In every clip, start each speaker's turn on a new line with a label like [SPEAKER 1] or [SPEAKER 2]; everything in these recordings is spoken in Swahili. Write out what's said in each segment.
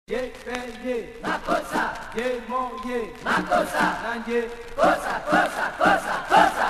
[SPEAKER 1] Ye, ye,
[SPEAKER 2] makosa,
[SPEAKER 1] ye, mo, ye,
[SPEAKER 2] makosa,
[SPEAKER 1] nanje,
[SPEAKER 2] kosa, kosa, kosa, kosa.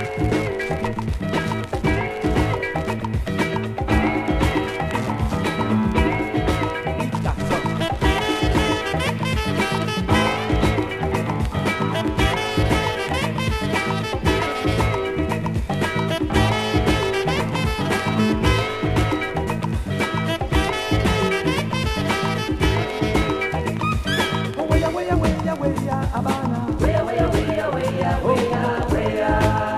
[SPEAKER 2] Weya, weya, weya, weya, weya, weya.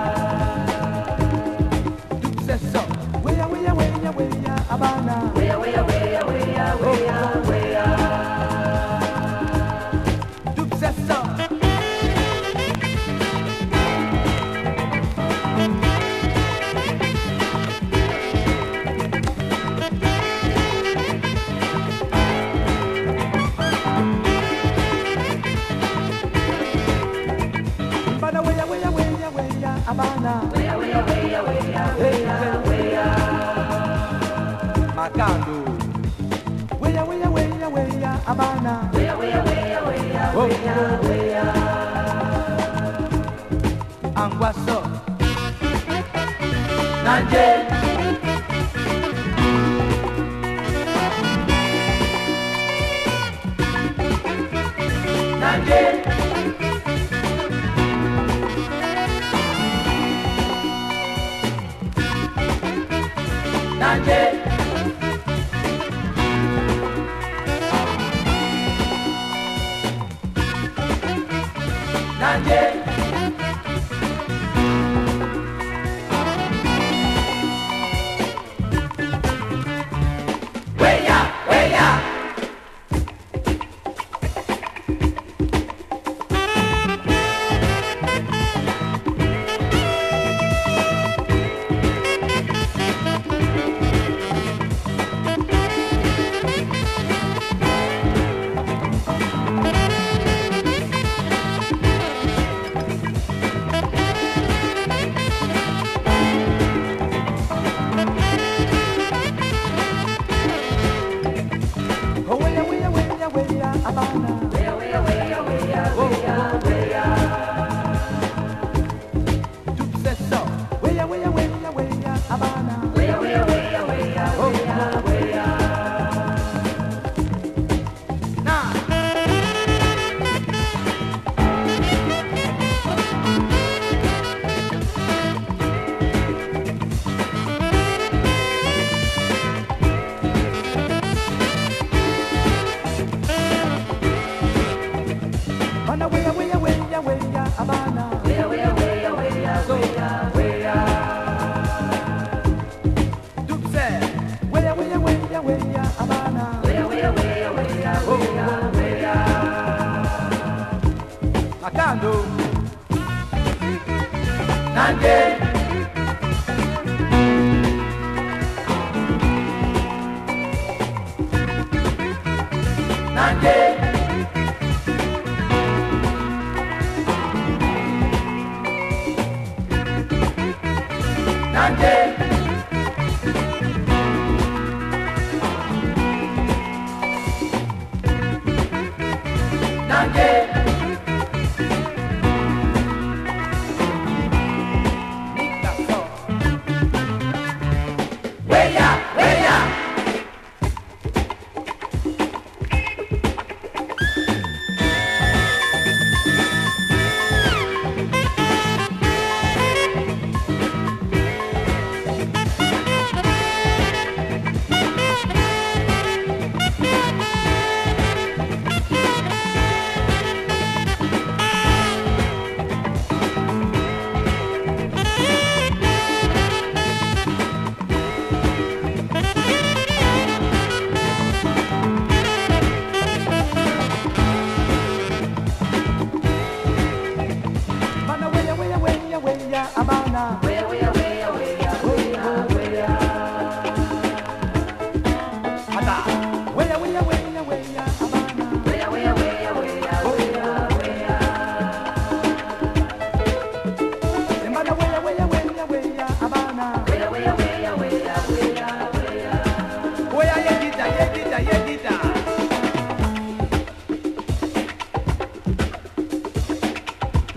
[SPEAKER 1] successor. Weya, weya, weya, weya, abana.
[SPEAKER 2] Weya, weya, weya, weya, weya, weya.
[SPEAKER 1] Successor. Abana, weya, weya, weya, weya, abana.
[SPEAKER 2] Weya, weya, weya, weya, weya, weya.
[SPEAKER 1] Makando. Weya, weya, weya, weya, abana.
[SPEAKER 2] Weya, weya, weya, weya, weya, weya.
[SPEAKER 1] Anguasso.
[SPEAKER 2] Nanje, nanje, nanje. Nanje, weya, weya.
[SPEAKER 1] Oh, weya, weya, weya, weya, abana.
[SPEAKER 2] Weya, weya, weya, weya, weya, weya.
[SPEAKER 1] Successor. Weya, weya, weya, weya, abana.
[SPEAKER 2] Weya, weya, weya, weya, weya, weya.
[SPEAKER 1] Now. Abana, weya, weya, weya, weya, abana.
[SPEAKER 2] Weya, weya, weya, weya, weya, weya.
[SPEAKER 1] Success. Weya, weya, weya, weya, abana.
[SPEAKER 2] Weya, weya, weya, weya, weya, weya.
[SPEAKER 1] Makando.
[SPEAKER 2] Nanje, nanje, nanje. Nanje,
[SPEAKER 1] Nikaso.
[SPEAKER 2] weya, weya.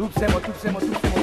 [SPEAKER 1] Tupsemo, tupsemo, tupsemo.